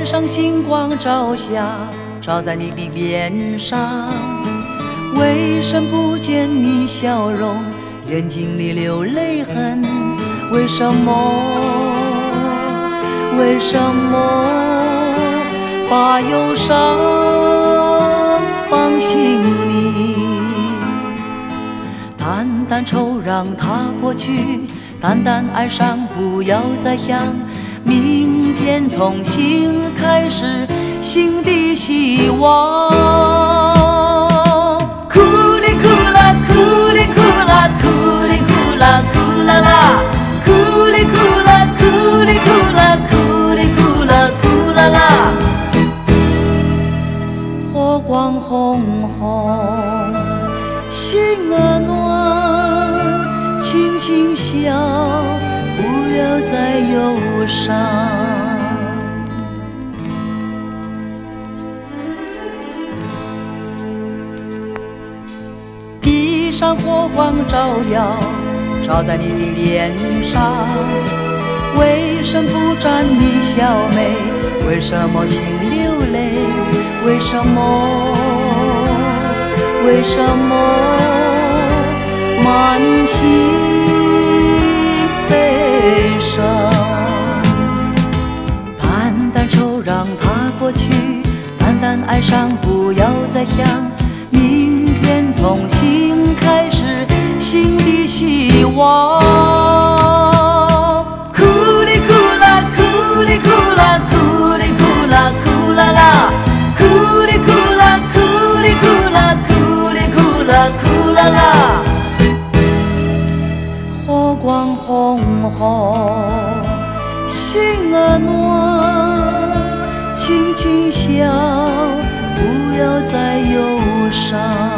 上星光照下，照在你的脸上。为什么不见你笑容？眼睛里流泪痕。为什么？为什么把忧伤放心里？淡淡愁让它过去，淡淡哀伤不要再想。明天从新开始，新的希望。哭哩哭啦，哭哩哭啦，哭哩哭啦，哭啦啦，哭哩哭啦，哭哩哭啦，哭哩哭啦，哭啦啦。火光红红，心儿暖，轻轻笑，不要再忧伤。地上火光照耀，照在你的脸上。为什么不沾你笑眉？为什么心流泪？为什么？为什么满心悲伤？淡淡愁让它过去，淡淡哀伤不要再想。明天从新开始，新的希望。哭哩哭啦，哭哩哭啦，哭哩哭啦，哭啦啦，哭哩哭啦，哭哩哭啦，哭哩哭啦，哭啦啦。火光红红，心儿暖，轻轻笑，不要再忧伤。